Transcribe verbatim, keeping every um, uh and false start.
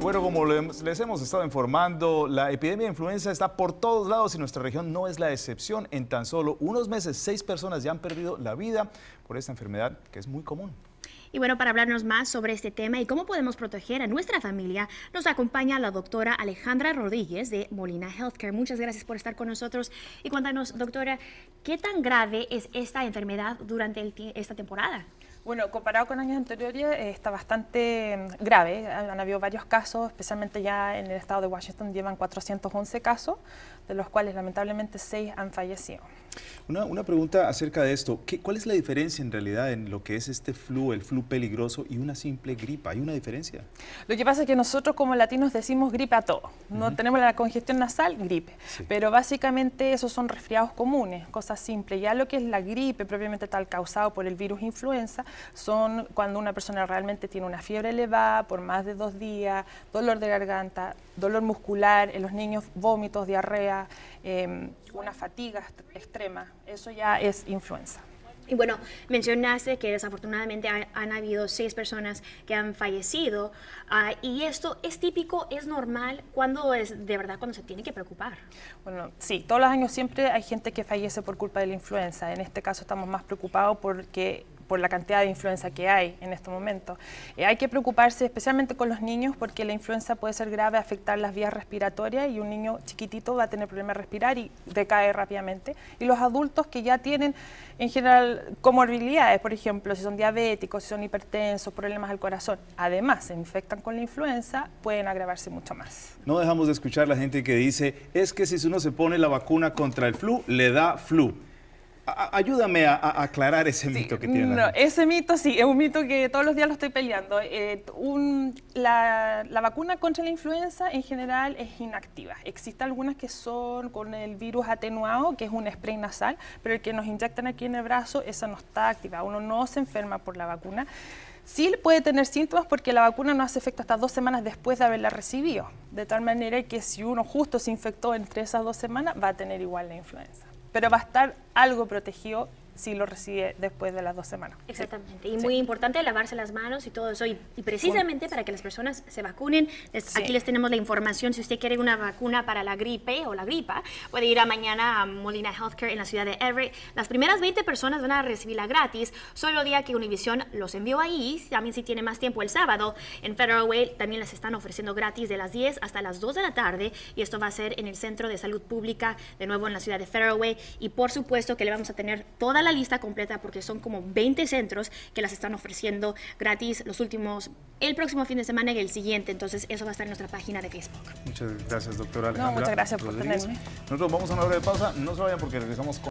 Bueno, como les hemos estado informando, la epidemia de influenza está por todos lados y nuestra región no es la excepción. En tan solo unos meses, seis personas ya han perdido la vida por esta enfermedad que es muy común. Y bueno, para hablarnos más sobre este tema y cómo podemos proteger a nuestra familia, nos acompaña la doctora Alejandra Rodríguez de Molina Healthcare. Muchas gracias por estar con nosotros. Y cuéntanos, doctora, ¿qué tan grave es esta enfermedad durante el esta temporada? Bueno, comparado con años anteriores, eh, está bastante grave. Han habido varios casos, especialmente ya en el estado de Washington, llevan cuatrocientos once casos, de los cuales lamentablemente seis han fallecido. Una, una pregunta acerca de esto. ¿Qué, ¿Cuál es la diferencia en realidad en lo que es este flu, el flu peligroso y una simple gripa? ¿Hay una diferencia? Lo que pasa es que nosotros como latinos decimos gripe a todo. No uh-huh. tenemos la congestión nasal, gripe. Sí. Pero básicamente esos son resfriados comunes, cosas simples. Ya lo que es la gripe propiamente tal causado por el virus influenza son cuando una persona realmente tiene una fiebre elevada por más de dos días, dolor de garganta, dolor muscular, en los niños vómitos, diarrea, eh, una fatiga extrema. Eso ya es influenza. Y bueno, mencionaste que desafortunadamente ha, han habido seis personas que han fallecido uh, y esto es típico, es normal, ¿cuándo es de verdad cuando se tiene que preocupar? Bueno, sí, todos los años siempre hay gente que fallece por culpa de la influenza. En este caso estamos más preocupados porque por la cantidad de influenza que hay en este momento. Eh, hay que preocuparse especialmente con los niños porque la influenza puede ser grave, afectar las vías respiratorias y un niño chiquitito va a tener problemas de respirar y decae rápidamente. Y los adultos que ya tienen en general comorbilidades, por ejemplo, si son diabéticos, si son hipertensos, problemas al corazón, además se infectan con la influenza, pueden agravarse mucho más. No dejamos de escuchar la gente que dice, es que si uno se pone la vacuna contra el flu, le da flu. A ayúdame a, a aclarar ese sí, mito que tiene. No, ese mito sí, es un mito que todos los días lo estoy peleando. Eh, un, la, la vacuna contra la influenza en general es inactiva. Existen algunas que son con el virus atenuado, que es un spray nasal, pero el que nos inyectan aquí en el brazo, esa no está activa. Uno no se enferma por la vacuna. Sí puede tener síntomas porque la vacuna no hace efecto hasta dos semanas después de haberla recibido. De tal manera que si uno justo se infectó entre esas dos semanas, va a tener igual la influenza. Pero va a estar algo protegido si lo recibe después de las dos semanas. Exactamente, y sí. muy importante lavarse las manos y todo eso, y, y precisamente para que las personas se vacunen, les, sí. aquí les tenemos la información. Si usted quiere una vacuna para la gripe o la gripa, puede ir a mañana a Molina Healthcare en la ciudad de Everett. Las primeras veinte personas van a recibirla gratis, solo el día que Univision los envió ahí. También si tiene más tiempo el sábado, en Federal Way también les están ofreciendo gratis de las diez hasta las dos de la tarde, y esto va a ser en el Centro de Salud Pública, de nuevo en la ciudad de Federal Way, y por supuesto que le vamos a tener toda la lista completa porque son como veinte centros que las están ofreciendo gratis los últimos, el próximo fin de semana y el siguiente. Entonces eso va a estar en nuestra página de Facebook. Muchas gracias, doctora Alejandra. No, muchas gracias por Rodríguez. tenerme. Nosotros vamos a una hora de pausa, no se vayan porque regresamos con